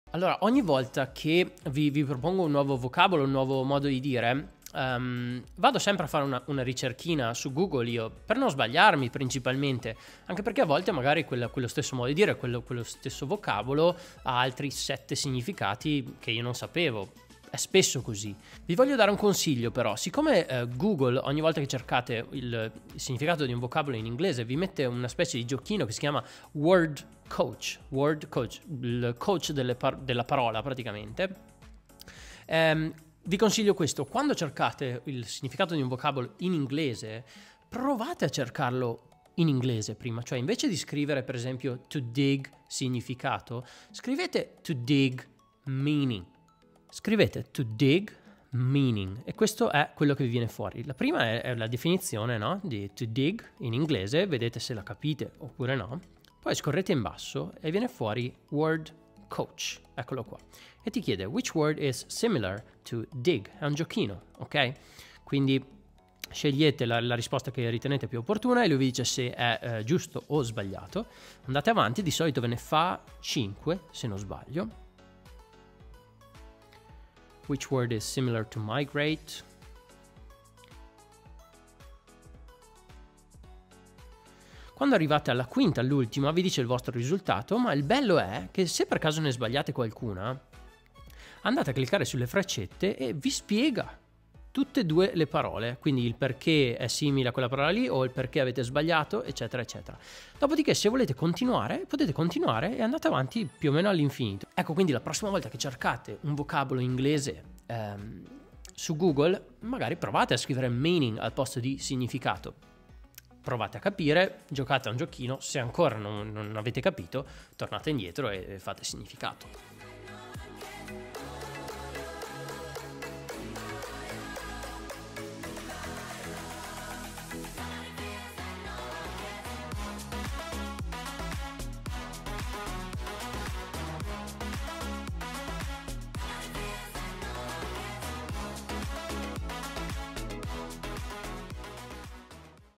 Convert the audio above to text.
Allora, ogni volta che vi propongo un nuovo vocabolo, un nuovo modo di dire, vado sempre a fare una ricerchina su Google io, per non sbagliarmi principalmente, anche perché a volte magari quello stesso modo di dire, quello stesso vocabolo ha altri 7 significati che io non sapevo. È spesso così. Vi voglio dare un consiglio però, siccome Google ogni volta che cercate il significato di un vocabolo in inglese vi mette una specie di giochino che si chiama Word Coach, il coach della parola praticamente. Vi consiglio questo: quando cercate il significato di un vocabolo in inglese, provate a cercarlo in inglese prima, cioè invece di scrivere per esempio to dig significato, scrivete to dig meaning. Scrivete to dig meaning e questo è quello che vi viene fuori. La prima è la definizione, no? Di to dig in inglese, vedete se la capite oppure no. Poi scorrete in basso e viene fuori word coach, eccolo qua. E ti chiede which word is similar to dig, è un giochino, ok? Quindi scegliete la risposta che ritenete più opportuna e lui vi dice se è giusto o sbagliato. Andate avanti, di solito ve ne fa 5 se non sbaglio. Which word is similar to migrate? Quando arrivate alla quinta, all'ultima, vi dice il vostro risultato, ma il bello è che se per caso ne sbagliate qualcuna, andate a cliccare sulle freccette e vi spiega tutte e due le parole, quindi il perché è simile a quella parola lì o il perché avete sbagliato, eccetera, eccetera. Dopodiché, se volete continuare, potete continuare e andate avanti più o meno all'infinito. Ecco, quindi la prossima volta che cercate un vocabolo inglese su Google, magari provate a scrivere meaning al posto di significato. Provate a capire, giocate a un giochino, se ancora non avete capito, tornate indietro e fate significato.